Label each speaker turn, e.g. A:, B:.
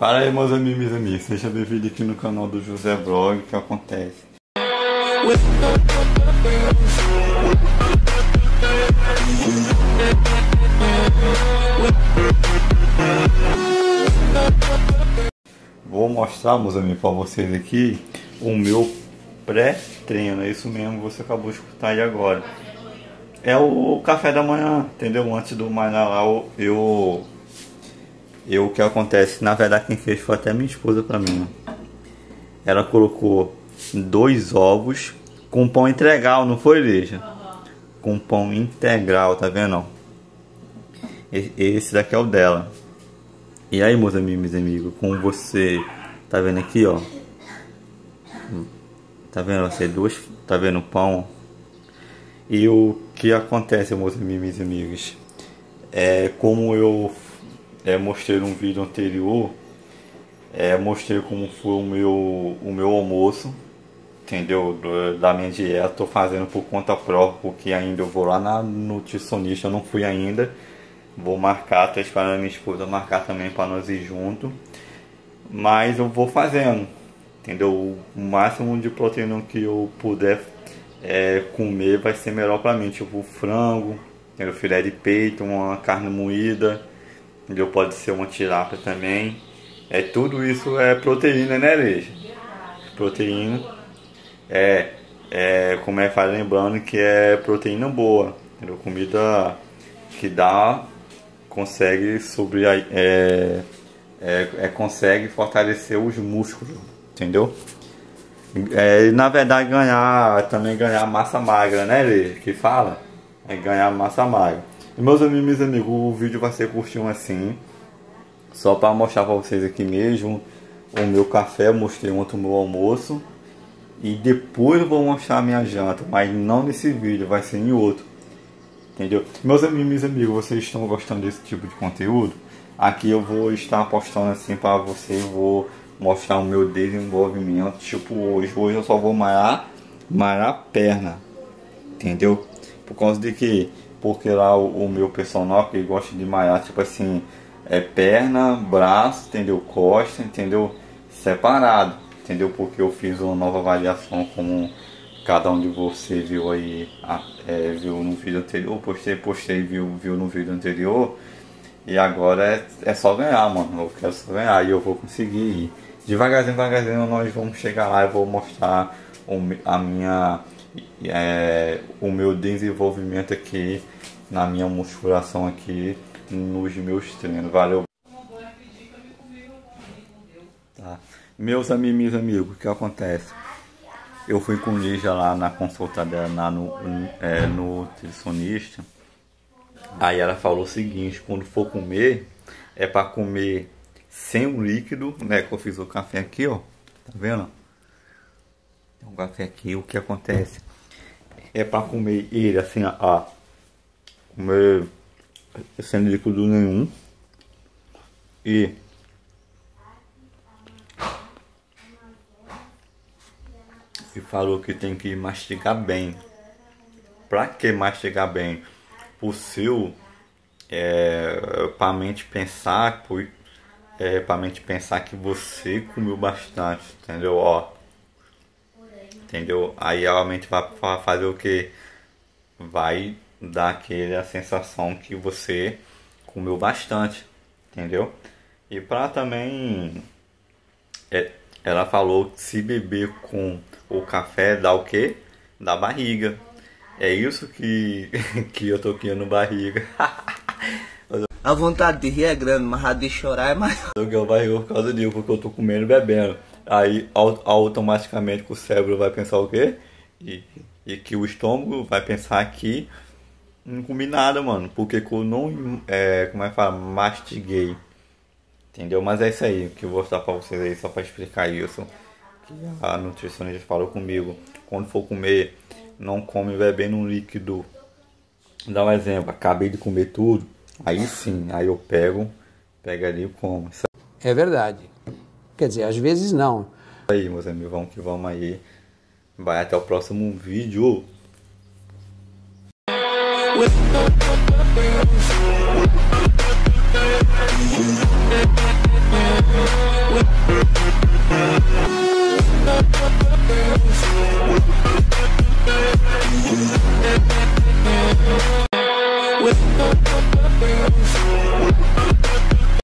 A: Fala aí, meus amigos, seja bem-vindo aqui no canal do José Vlog. O que acontece? Vou mostrar, meus amigos, para vocês aqui o meu pré-treino. É isso mesmo, você acabou de escutar aí agora. É o café da manhã, entendeu? Antes do malhar lá, o que acontece, na verdade quem fez foi até minha esposa pra mim. Ela colocou 2 ovos com pão integral, não foi, Lígia? Com pão integral, tá vendo? Esse daqui é o dela. E aí, meus amigos, como você tá vendo aqui, ó. Tá vendo você tá vendo o pão? E o que acontece, meus amigos, é como eu mostrei no vídeo anterior, mostrei como foi o meu almoço, entendeu? Da minha dieta. Tô fazendo por conta própria, porque ainda eu vou lá na nutricionista, eu não fui ainda. Vou marcar, tô esperando a minha esposa marcar também para nós ir junto. Mas eu vou fazendo, entendeu? O máximo de proteína que eu puder comer vai ser melhor para mim. Tipo frango, entendeu? Filé de peito, uma carne moída, entendeu? Pode ser uma tilápia também. Tudo isso é proteína, né, Lígia? Proteína como faz, lembrando que é proteína boa, entendeu? Comida que consegue consegue fortalecer os músculos, entendeu? Na verdade também ganhar massa magra, né, Lígia? Que fala? Ganhar massa magra. E meus amigos, o vídeo vai ser curtinho assim, só para mostrar para vocês aqui mesmo o meu café. Eu mostrei ontem o meu almoço e depois eu vou mostrar a minha janta, mas não nesse vídeo, vai ser em outro, entendeu? Meus amigos, vocês estão gostando desse tipo de conteúdo? Aqui eu vou estar postando assim para vocês, vou mostrar o meu desenvolvimento. Tipo hoje eu só vou malhar perna, entendeu? Por causa de que? Porque lá o meu personal que gosta de malhar, tipo assim, perna, braço, entendeu? Costa, entendeu? Separado, entendeu? Porque eu fiz uma nova avaliação, como cada um de vocês viu aí, viu no vídeo anterior, postei, viu no vídeo anterior. E agora é só ganhar, mano. Eu quero só ganhar e eu vou conseguir ir. Devagarzinho nós vamos chegar lá e vou mostrar o meu desenvolvimento aqui na minha musculação aqui nos meus treinos. Valeu. Tá. Meus amigos, o que acontece? Eu fui com Lígia lá na consulta dela, no nutricionista. Aí ela falou o seguinte: quando for comer, é para comer sem o líquido, né? Que eu fiz o café aqui, ó. Tá vendo? Tem um café aqui. O que acontece? É para comer ele assim, ó. Comer sem líquido nenhum. E falou que tem que mastigar bem. Pra que mastigar bem? Por seu pra mente pensar que você comeu bastante, entendeu? Ó, entendeu? Aí a mente vai fazer o que? Vai dar a sensação que você comeu bastante, entendeu? E pra também ela falou que se beber com o café dá o que? Dá barriga. É isso que eu tô criando barriga.
B: A vontade de rir é grande, mas a de chorar é maior.
A: Eu quero barriga por causa disso, porque eu tô comendo e bebendo. Aí automaticamente o cérebro vai pensar o quê? E que o estômago vai pensar que não comi nada, mano. Porque eu não, como é que fala? Mastiguei. Entendeu? Mas é isso aí que eu vou mostrar pra vocês aí, só pra explicar isso. Que a nutricionista falou comigo. Quando for comer, não come bebendo um líquido. Dá um exemplo, acabei de comer tudo. Aí sim, aí eu pego ali e como.
C: É verdade. Quer dizer, às vezes não.
A: Aí, meus amigos, vamos que vamos aí. Vai até o próximo vídeo.
D: with